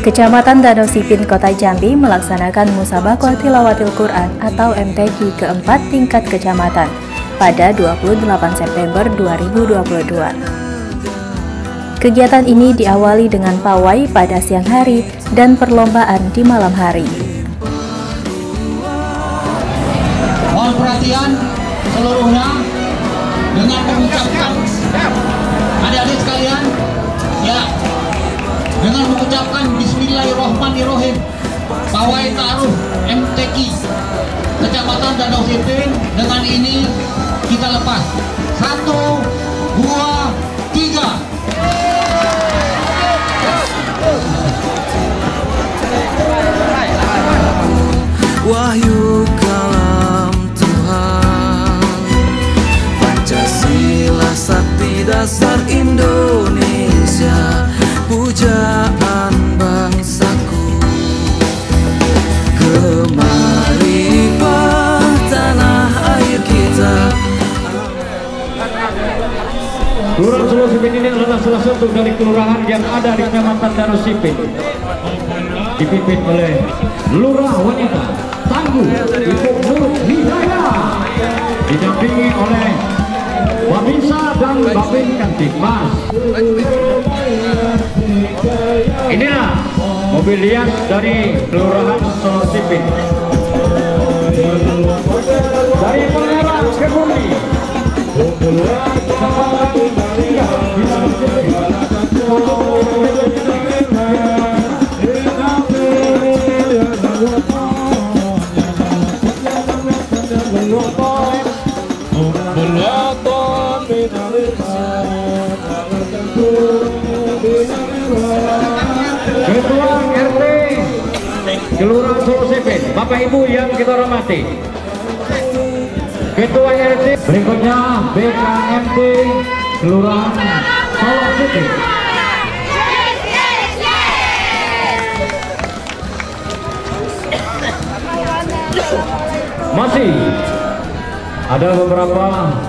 Kecamatan Danau Sipin, Kota Jambi melaksanakan Musabaqah Tilawatil Quran atau MTQ keempat tingkat kecamatan pada 28 September 2022. Kegiatan ini diawali dengan pawai pada siang hari dan perlombaan di malam hari. Mohon perhatian seluruhnya dengan mengucapkan adik-adik sekalian, ya, dengan mengucapkan Bismillahirrahmanirrahim, pawai taruh MTQ Kecamatan Danau Sipin. Dengan ini kita lepas 1, 2, 3. Wahyu kalam Tuhan, Pancasila sakti dasar Indonesia, pujaan bangsaku. Kemarilah tanah air kita. Kelurahan Solo Sipin ini adalah salah satu dari kelurahan yang ada di Kecamatan Danau Sipin, dipimpin oleh Lurah Wanita Tangguh Ibu Nur Hidayah, didampingi oleh Babinsa dan Babin Kantipmas. Inilah mobil hias dari Kelurahan Solo Sipin. Dari Pangeran ke Bumi, Ketua RT Kelurahan Solo Sipin, Bapak Ibu yang kita hormati. Ketua RT berikutnya BKMT Kelurahan Solo Sipin. Masih ada beberapa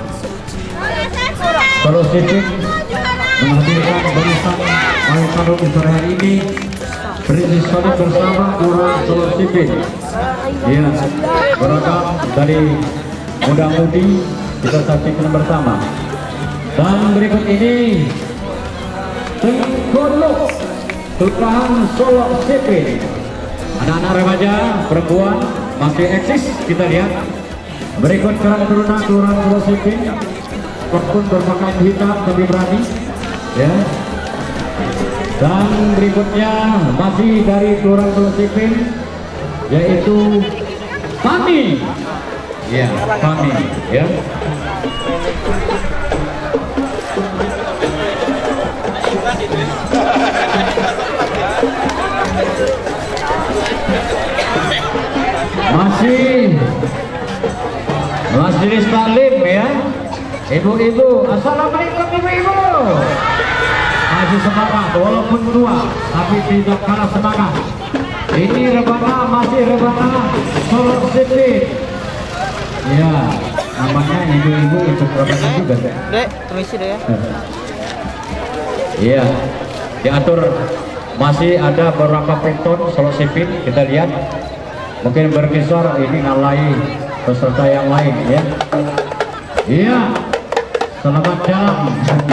Solo Sipin menghadirkan barisan Alexander Israel ini berisi solid bersama Kelurahan Solo Sipin. Ya, beragam dari muda-mudi kita saksikan bersama. Dan berikut ini Tengkolok Kelurahan Solo Sipin. Anak-anak remaja perempuan masih eksis, kita lihat. Berikut Karang Taruna Kelurahan Solo Sipin, walaupun berpakaian hitam tapi berani, ya. Dan berikutnya masih dari Kelurahan Solo Sipin, yaitu Fani. Ya, Fani, ya. Masih Majelis Taklim, ya. Ibu-ibu, assalamualaikum ibu-ibu. Masih semangat walaupun tua, tapi tidak kalah semangat. Ini rebana, masih rebana Solo Sipin. Ya, namanya ibu-ibu itu rebana juga. Dek, permisi deh ya. Iya, diatur. Masih ada beberapa penonton Solo Sipin, kita lihat. Mungkin berkisar ini ngalai peserta yang lain, ya. Iya, selamat jalan.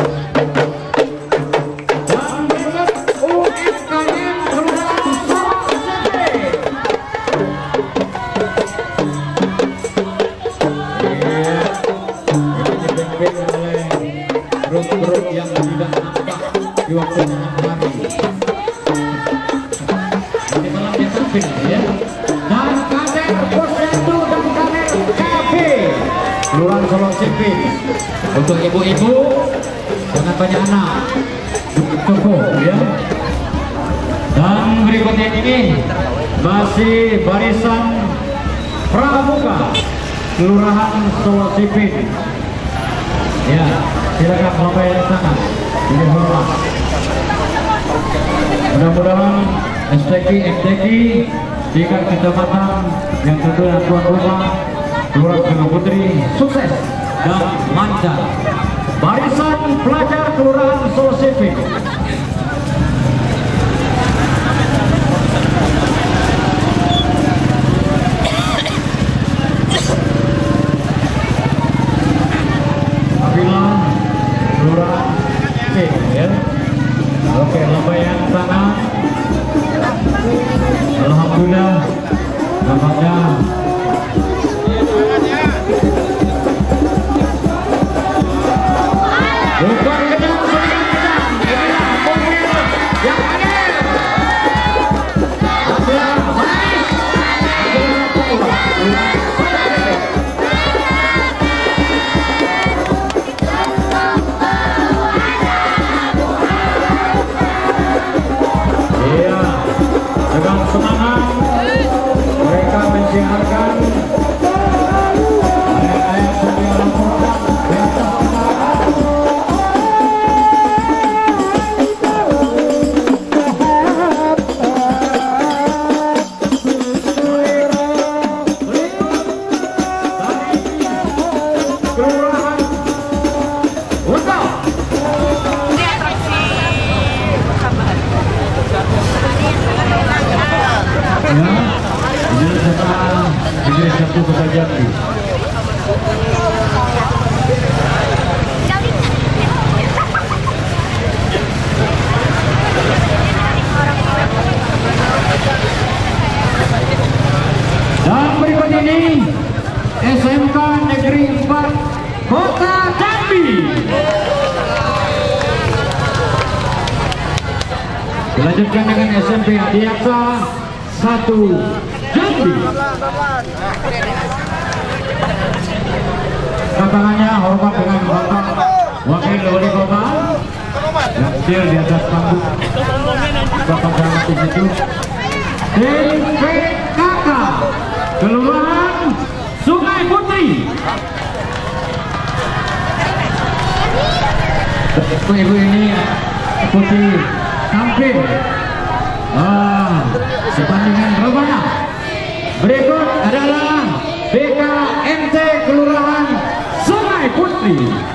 Grup-grup yang tidak nampak di waktu malam hari. Di malam yang tampil, ya. Dan kader Posyandu dan kader KB Kelurahan Solo Sipin. Untuk ibu-ibu jangan banyak anak, cukup, ya. Dan berikutnya ini masih barisan pramuka Kelurahan Solo Sipin. Ya, silakan Bapak yang sana. Ini hormat. Mudah-mudahan MTQ tingkat kecamatan yang tentunya tuan rumah Kelurahan Solo Putri sukses dan lancar. Barisan pelajar Kelurahan Solo Sipin. Ya, ini sekarang Negeri 1 Kota Jambi. Dan berikut ini SMK Negeri 4 Kota Jambi. Dilanjutkan dengan SMP Adiaksa 1 Jambi. Tantangannya hormat dengan Bapak Wakil Wali Kota yang kecil di atas panggung. Bapak Camat di situ. TPKK Kelurahan Sungai Putri. Ibu ini ikuti tampil sebandingan rebana. Berikut adalah BKMT Kelurahan Sungai Putri.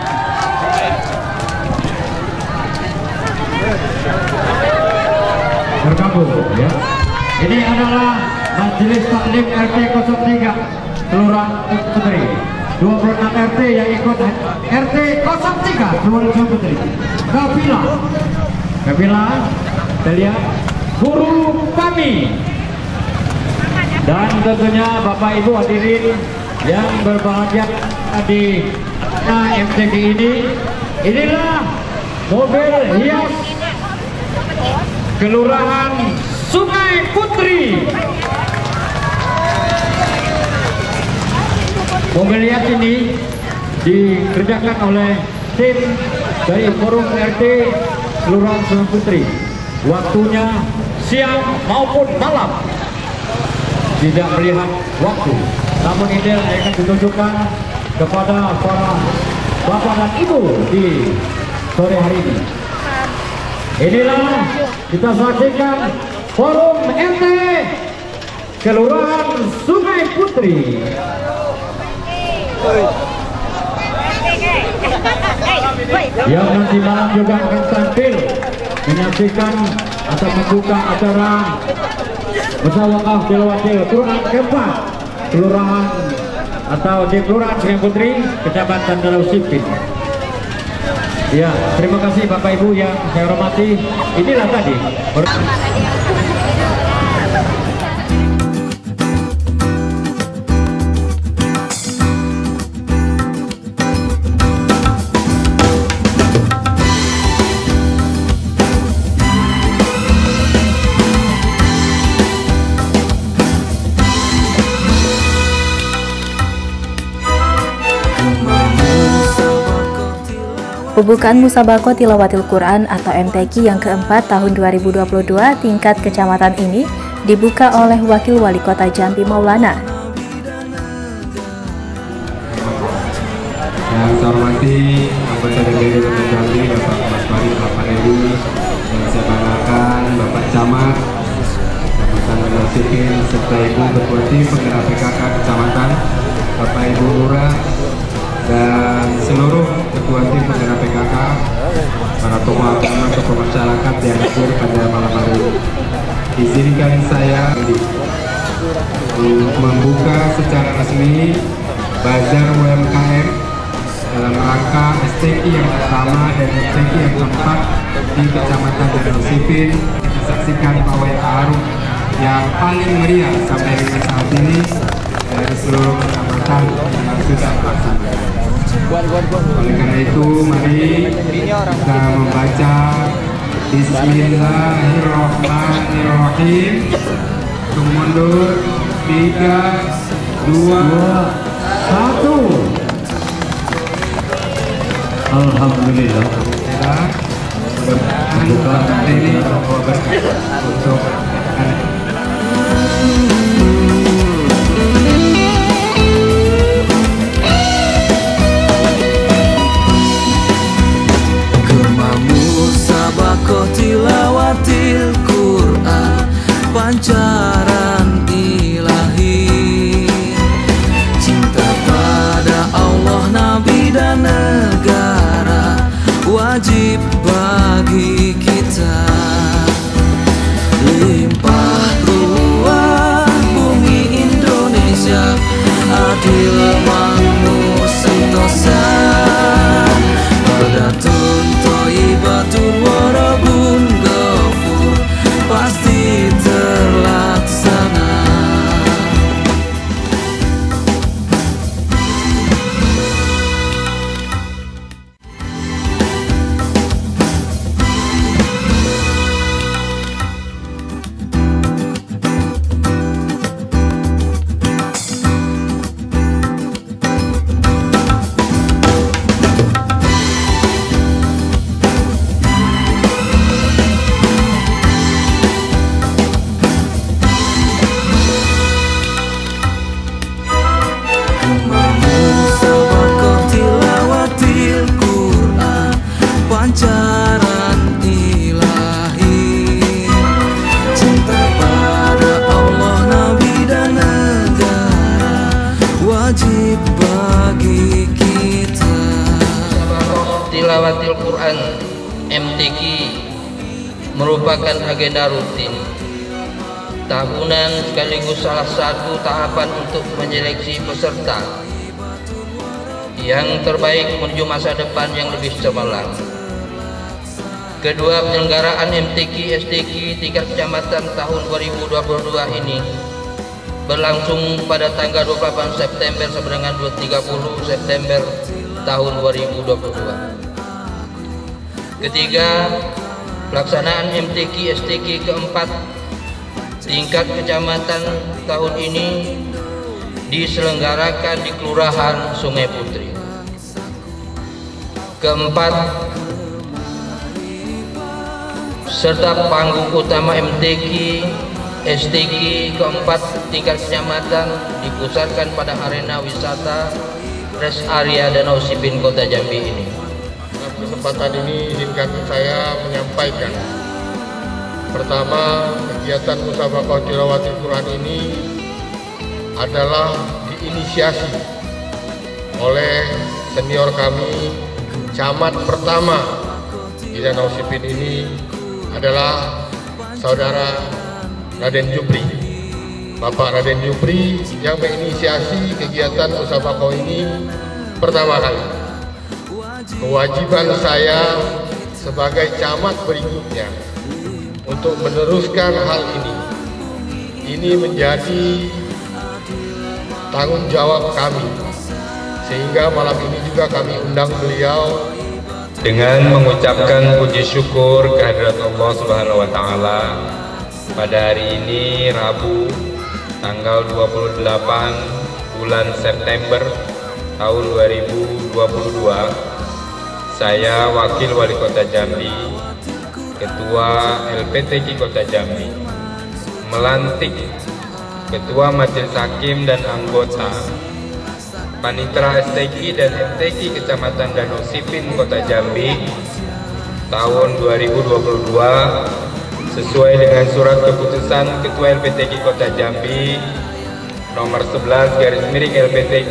Bergabung ya. Ini adalah Majelis Taklim RT 03 Kelurahan Putri. 26 RT yang ikut RT 03 Kelurahan Putri. Kapilah, kita lihat guru kami. Dan tentunya Bapak Ibu hadirin yang berbahagia di MTQ ini. Inilah mobil hias Kelurahan Sungai Putri. Mobil hias ini dikerjakan oleh tim dari Forum RT Kelurahan Sungai Putri. Waktunya siang maupun malam, tidak melihat waktu. Namun ini akan ditunjukkan kepada para bapak dan ibu di sore hari ini. Inilah kita saksikan Forum RT Kelurahan Sungai Putri. Yang nanti malam juga akan tampil menyaksikan atau membuka acara musyawarah tilawatil Quran keempat kelurahan atau di Kelurahan Sungai Putri, Kecamatan Danau Sipin. Ya, terima kasih Bapak Ibu yang saya hormati. Inilah tadi Pembukaan Musabaqah Tilawatil Quran atau MTQ yang keempat tahun 2022 tingkat kecamatan ini dibuka oleh Wakil Wali Kota Jambi Maulana. Yang saya hormati anggota DPRD Kota Jambi, Bapak Mas Farid Papanedi, yang saya banggakan Bapak Camat, Kecamatan Danau Sipin, serta Ibu Ketua Tim Penggerak PKK Kecamatan, Bapak Ibu Lurah, dan seluruh ketua tim penggerak PKK, para tokoh agama, tokoh masyarakat yang hadir pada malam hari ini. Izinkan saya membuka secara resmi Bazar UMKM dalam rangka STQ yang pertama dan STQ yang keempat di Kecamatan Danau Sipin. Kita saksikan pawai ta'aruf yang paling meriah sampai dengan saat ini dari seluruh kecamatan yang sudah terlaksana. Oleh karena itu, mari kita membaca Bismillahirrahmanirrahim. Mundur 3, 2, 1. Alhamdulillah. Mudah-mudahan ini berkah untuk Musabaqah Tilawatil Quran, pancaran ilahi, cinta pada Allah, Nabi dan negara, wajib bagi kita. Limpah pelaksanaan MTQ merupakan agenda rutin tahunan sekaligus salah satu tahapan untuk menyeleksi peserta yang terbaik menuju masa depan yang lebih cemerlang. Kedua penyelenggaraan MTQ STQ tingkat kecamatan tahun 2022 ini berlangsung pada tanggal 28 September sampai dengan 30 September tahun 2022. Ketiga, pelaksanaan MTQ STQ keempat tingkat kecamatan tahun ini diselenggarakan di Kelurahan Sungai Putri. Keempat, serta panggung utama MTQ STQ keempat tingkat kecamatan dipusatkan pada arena wisata Rest Area Danau Sipin Kota Jambi ini. Dalam kesempatan ini izinkan saya menyampaikan, pertama, kegiatan Musabaqah Tilawatil Quran ini adalah diinisiasi oleh senior kami, camat pertama di Danau Sipin ini adalah Saudara Raden Jupri, Bapak Raden Jupri yang menginisiasi kegiatan Musabaqah ini pertama kali. Kewajiban saya sebagai camat berikutnya untuk meneruskan hal ini. Ini menjadi tanggung jawab kami, sehingga malam ini juga kami undang beliau dengan mengucapkan puji syukur kehadirat Allah Subhanahu wa taala. Pada hari ini Rabu tanggal 28 bulan September tahun 2022, saya Wakil Wali Kota Jambi, Ketua LPTQ Kota Jambi, melantik Ketua Majelis Hakim dan anggota Panitera STQ dan MTQ Kecamatan Danau Sipin Kota Jambi tahun 2022 sesuai dengan surat keputusan Ketua LPTQ Kota Jambi nomor 11 /LPTQ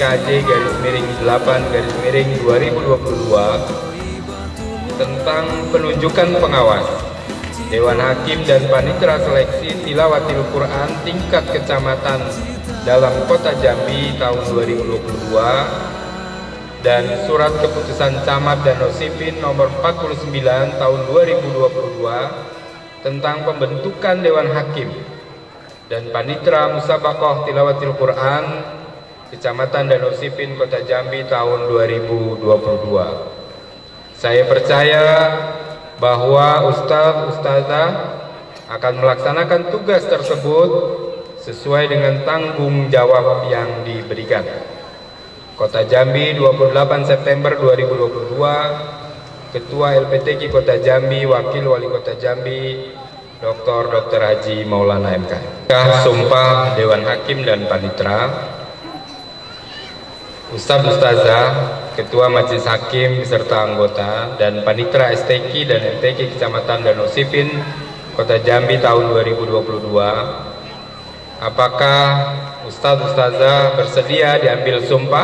KJ-8/2022 tentang penunjukan pengawas Dewan Hakim dan Panitera Seleksi Tilawatil Quran tingkat kecamatan dalam Kota Jambi tahun 2022 dan surat keputusan Camat Danau Sipin nomor 49 tahun 2022 tentang pembentukan Dewan Hakim dan Panitera Musabaqah Tilawatil Quran Kecamatan Danau Sipin Kota Jambi tahun 2022. Saya percaya bahwa Ustaz-Ustazah akan melaksanakan tugas tersebut sesuai dengan tanggung jawab yang diberikan. Kota Jambi 28 September 2022, Ketua LPTQ Kota Jambi, Wakil Wali Kota Jambi, Dr. Haji Maulana MK. Sumpah Dewan Hakim dan Panitera. Ustaz-Ustazah, Ketua Majelis Hakim beserta anggota dan Panitera STQ dan MTQ Kecamatan Danau Sipin Kota Jambi tahun 2022. Apakah Ustaz-Ustazah bersedia diambil sumpah?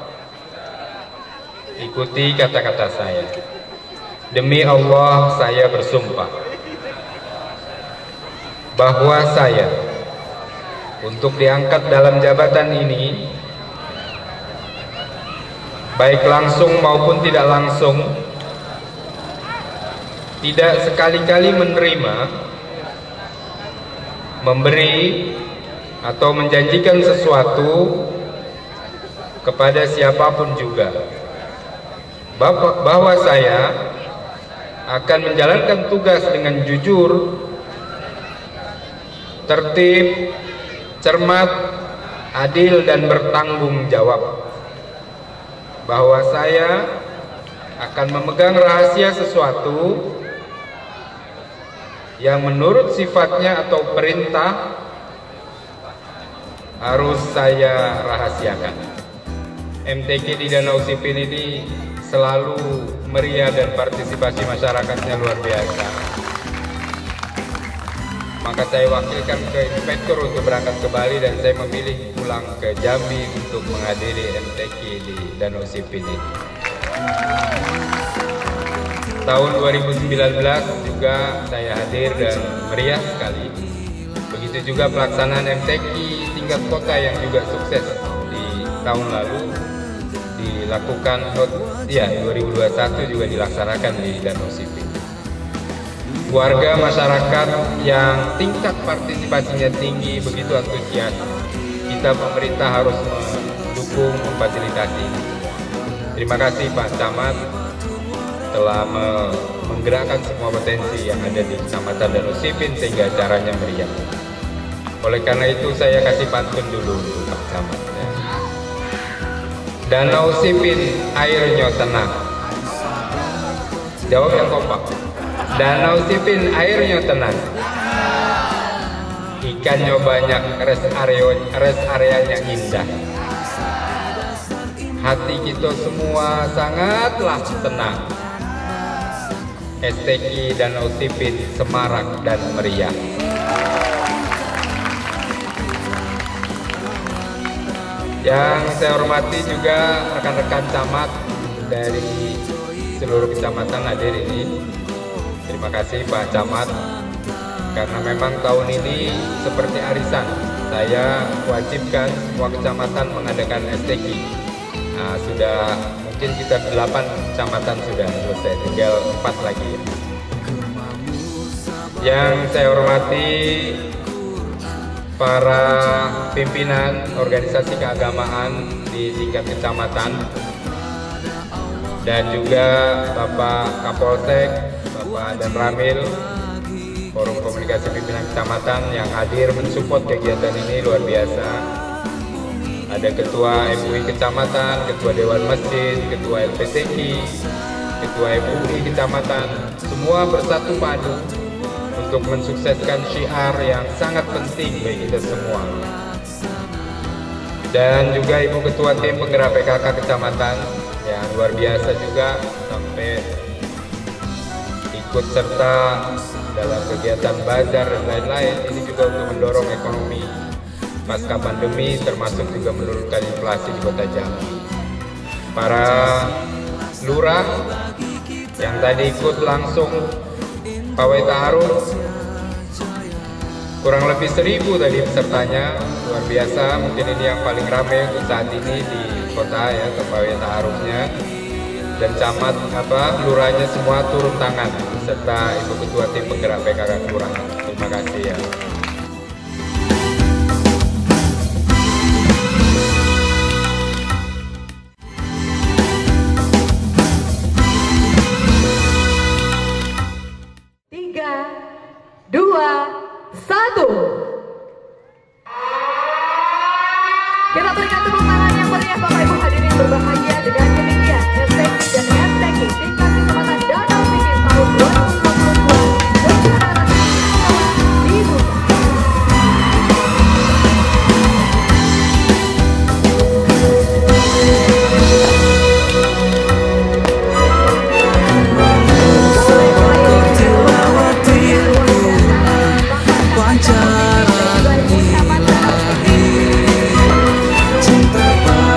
Ikuti kata-kata saya. Demi Allah saya bersumpah bahwa saya untuk diangkat dalam jabatan ini, baik langsung maupun tidak langsung, tidak sekali-kali menerima, memberi atau menjanjikan sesuatu kepada siapapun juga, bahwa saya akan menjalankan tugas dengan jujur, tertib, cermat, adil dan bertanggung jawab, bahwa saya akan memegang rahasia sesuatu yang menurut sifatnya atau perintah harus saya rahasiakan. MTQ di Danau Sipin ini selalu meriah dan partisipasi masyarakatnya luar biasa. Maka saya wakilkan ke Inspektur untuk berangkat ke Bali dan saya memilih pulang ke Jambi untuk menghadiri MTQ di Danau Sipin ini. Tahun 2019 juga saya hadir dan meriah sekali. Begitu juga pelaksanaan MTQ tingkat kota yang juga sukses di tahun lalu dilakukan, 2021 juga dilaksanakan di Danau Sipin. Warga masyarakat yang tingkat partisipasinya tinggi, begitu antusias. Kita pemerintah harus mendukung, memfasilitasi. Terima kasih Pak Camat telah menggerakkan semua potensi yang ada di Kecamatan Danau Sipin sehingga acaranya meriah. Oleh karena itu saya kasih pantun dulu Pak Camat. Danau Sipin airnya tenang. Jawab yang kompak. Danau Sipin airnya tenang. Ikannya banyak, rest areanya indah. Hati kita semua sangatlah tenang. STQ Danau Sipin semarak dan meriah. Yang saya hormati juga rekan-rekan camat dari seluruh kecamatan hadir ini. Terima kasih Pak Camat, karena memang tahun ini seperti arisan, saya wajibkan semua kecamatan mengadakan STQ. Nah, sudah mungkin kita 8 kecamatan sudah selesai, tinggal 4 lagi. Yang saya hormati para pimpinan organisasi keagamaan di tingkat kecamatan dan juga Bapak Kapolsek, Bapak Dan Ramil, Forum Komunikasi Pimpinan Kecamatan yang hadir mensupport kegiatan ini luar biasa. Ada Ketua MUI Kecamatan, Ketua Dewan Masjid, Ketua LPTQ, Ketua MUI Kecamatan, semua bersatu padu untuk mensukseskan syiar yang sangat penting bagi kita semua. Dan juga Ibu Ketua Tim Penggerak PKK Kecamatan yang luar biasa juga sampai ikut serta dalam kegiatan bazar dan lain-lain. Ini juga untuk mendorong ekonomi pasca pandemi, termasuk juga menurunkan inflasi di Kota Jambi. Para lurah yang tadi ikut langsung pawai ta'aruf, kurang lebih 1000 tadi pesertanya, luar biasa. Mungkin ini yang paling ramai untuk saat ini di kota ya, pawai ta'arufnya. Dan camat lurahnya semua turun tangan serta Ibu Ketua Tim Penggerak PKK Kelurahan. Terima kasih ya. Kita berikan tepuk tangan yang meriah Bapak Ibu hadirin berbahagia. Dengan demikian STQ dan MTQ tingkat kecamatan Danau Sipin tahun 2022 dibuka. Pancaran ilahi, cinta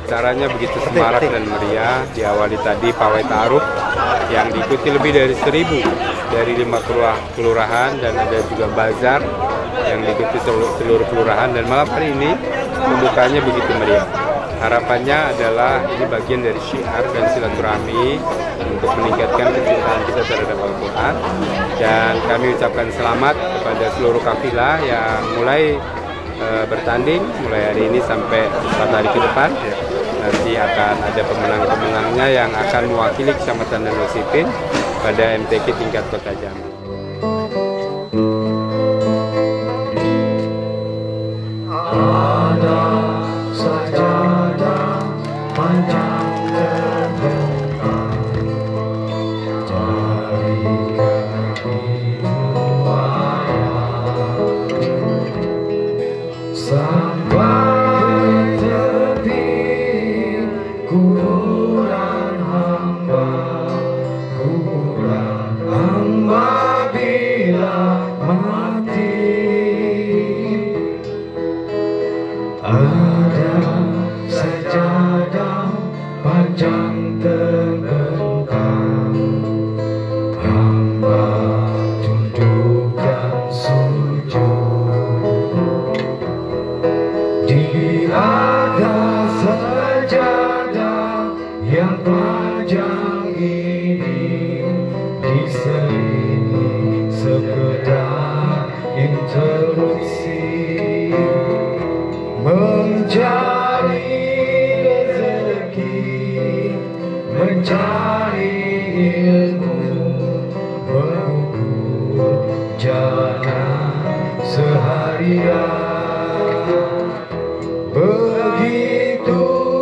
acaranya begitu semarak dan meriah. Diawali tadi pawai ta'aruf yang diikuti lebih dari 1.000 dari 5 kelurahan, dan ada juga bazar yang diikuti seluruh kelurahan, dan malam hari ini pembukanya begitu meriah. Harapannya adalah ini bagian dari syiar dan silaturahmi untuk meningkatkan kecintaan kita terhadap Al-Quran, dan kami ucapkan selamat kepada seluruh kafilah yang mulai bertanding mulai hari ini sampai 4 hari ke depan. Nanti akan ada pemenang-pemenangnya yang akan mewakili Kecamatan Danau Sipin pada MTQ tingkat Kota Jambi. Ada sajadah panjang terbentang dari kaki sampai tepi kuburan hamba bila mati. Ada sajadah panjang terbentang, hamba tunduk dan sujud di atas sajadah yang panjang ini, diselingi sekedar interupsi mencari rezeki, mencari ilmu, mengukur jalan seharian. Begitu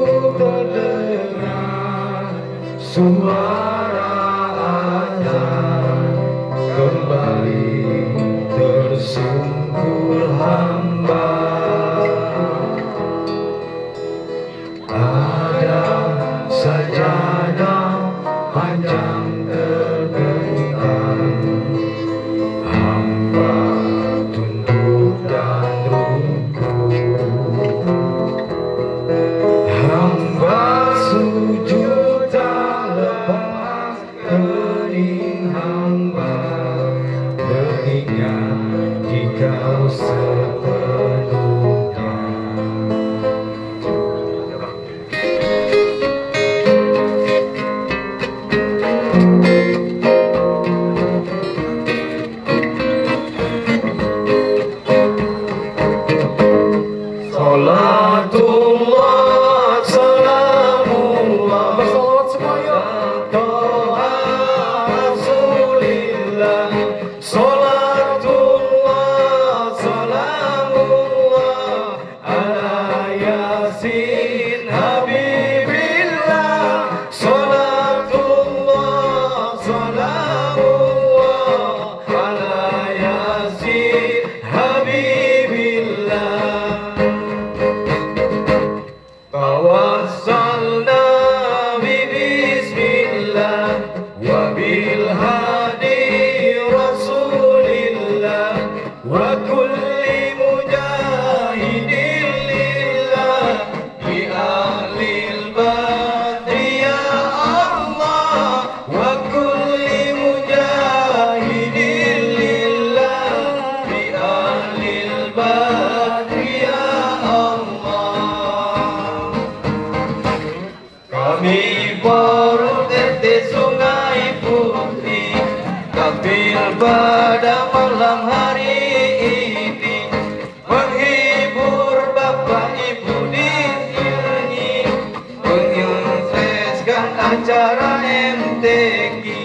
terdengar suara azan, kembali tersungkur hamba. Ada sajadah panjang terbentang, hamba tunduk dan rukuk, hamba sujud tak lepas kening hamba, mengingat Dikau sepenuhnya. Salatullah, salamullah, bersalawat semuanya. Toha Rasulillah, salatullah, salamullah, ala Yasin Habibillah, salatullah, salamullah, ala Yasin Habibillah. Tawassalna bismillah wa bil hadi rasulillah wa kulli mujahidin lillah bi ahlil badri ya Allah, wa kulli mujahidin lillah bi ahlil badri ya Allah. Kami baru tetes sungai putih, kafir pada malam hari ini, menghibur bapak ibu di sini, menyukseskan acara MTQ.